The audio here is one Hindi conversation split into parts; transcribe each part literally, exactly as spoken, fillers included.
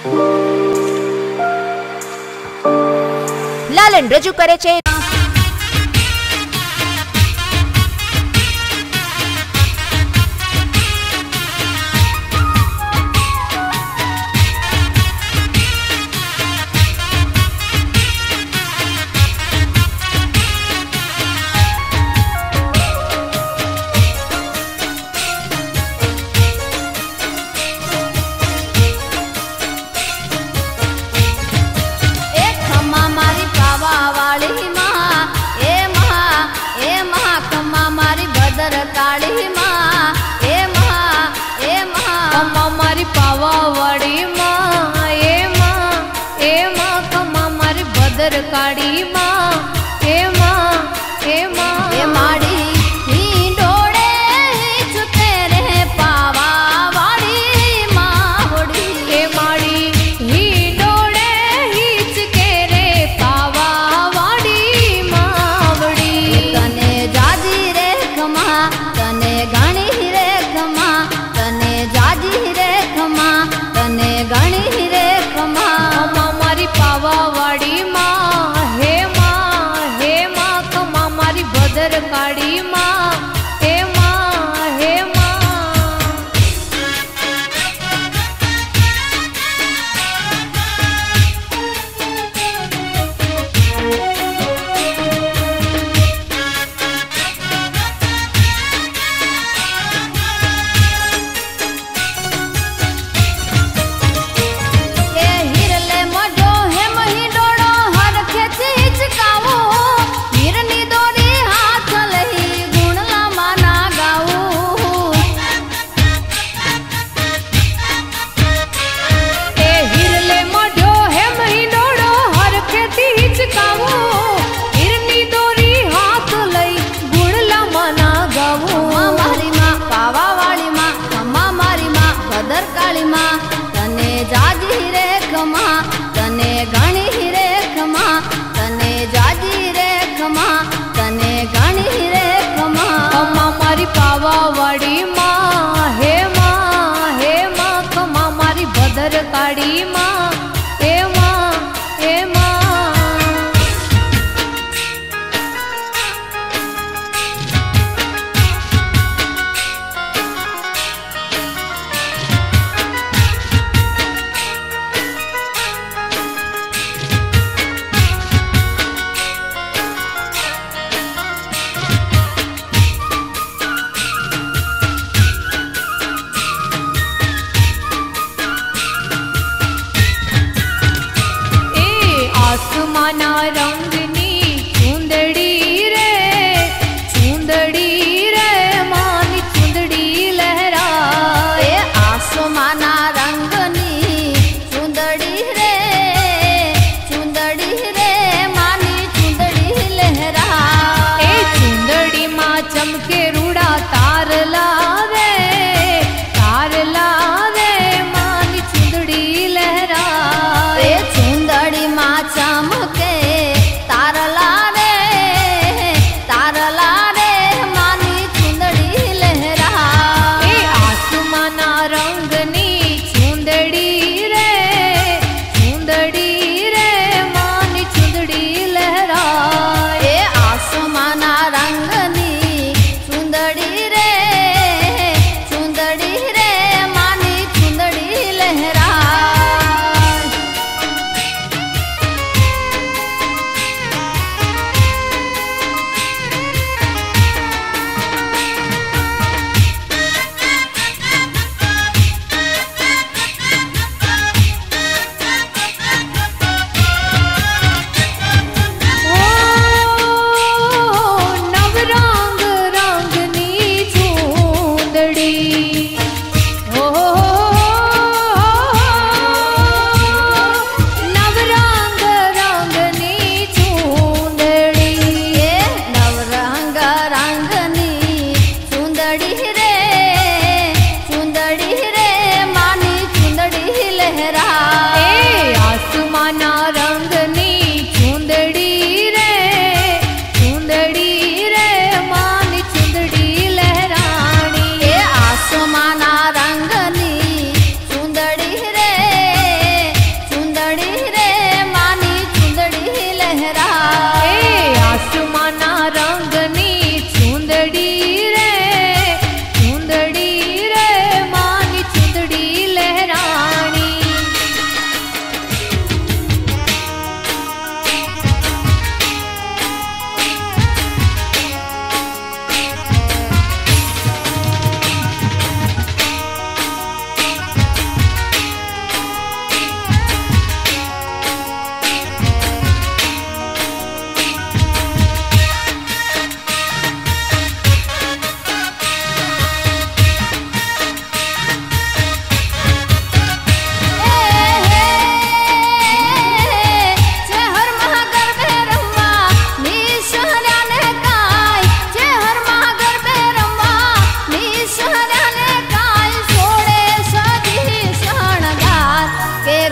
લાલન રજૂ કરે છે काड़ी माँ हे माँ हे माँ हे माड़ी ही डोड़े छुते रे पावा वाड़ी मावड़ी हे माड़ी ही डोड़े हिचके रे पावा वाड़ी मावड़ी तने जाजी रे खमा तने घणी रे खमा तने जाजी रे खमा तने घणी रे खमा मारी पावा वाड़ी माँ काड़ी माँ हे माँ हे माँ हिरले मजो हे मही डोड़ो हर खेती हिचकावो हिरनी दोरी तने घणी रे खमा तने जाजी रे खमा तने घणी रे खमा खमा मारी पावा वाड़ी माँ हे माँ हे माँ खमा मारी भदर काड़ी माँ हे माँ हे माँ आसमाना रंगनी चुंदड़ी रे चुंदड़ी रे मानी चुंदड़ी लहरा ए आसमाना रंगनी चुंदड़ी रे चुंदड़ी रे मानी चुंदड़ी लहरा ए चुंदड़ी माँ चमके रूड़ा तार लावे तार लावे मानी चुंदड़ी लहरा ए चुंदड़ी माँ चमके तारला रे तारला रे मानी चुंदड़ी लहरा ए आसमाना रंगनी चुंदड़ी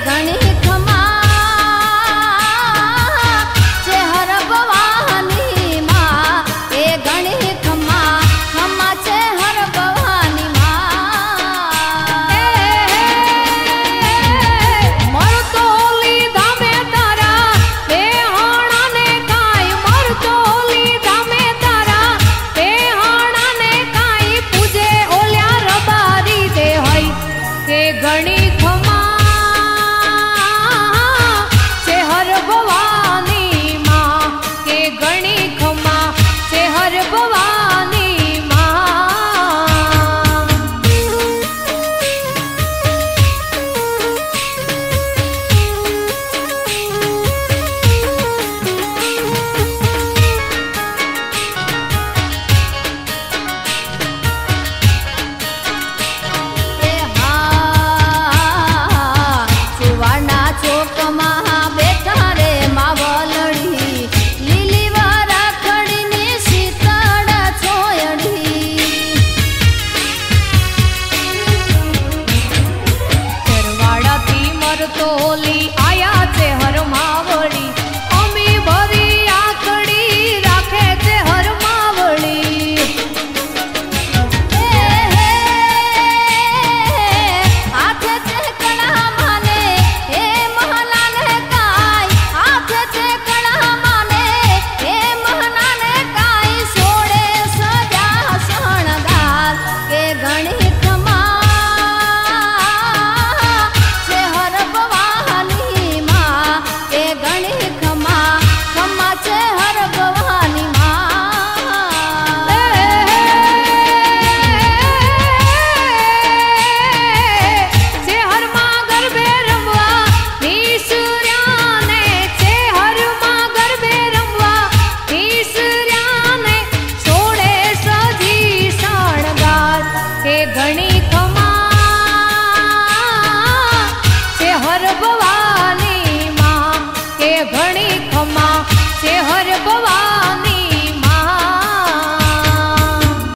घणी खमा छे हर भवानी माँ के घणी खमा खमा छे हर भवानी माँ मर तो लीधा में तारा बे हाणा ने काई मर तो लीधा में तारा बे हाणा ने काई पूजे ओल्या रबारी दे हई के घणी खमा छे हर भवानी माँ के घणी खमा छे हर भवानी माँ सुवर्णा चौक महा बेठा रे मावलड़ी लीली वारा खड़ी ने शीतળ छोयड़ी तरवाड़ा थी मरतोली आया छे हर मावड़ी अमी भरी आकड़ी राखे छे हर मावड़ी हाथे छे कड़ा माने हे महना ने काई हाथे छे कड़ा माने हे महना ने काई सोड़े सजा शणगार के घणी खमा छे हर भवानी माँ के घणी खमा खमा छे हर भवानी माँ छे हर माँ गरबे रमवा ईश्वर्या ने छे हर माँ गरबे रमवा ईश्वर्या ने छोड़े सजी शणगार के घणी खमा छे हर भवानी माँ के घणी खमा छे हर भवानी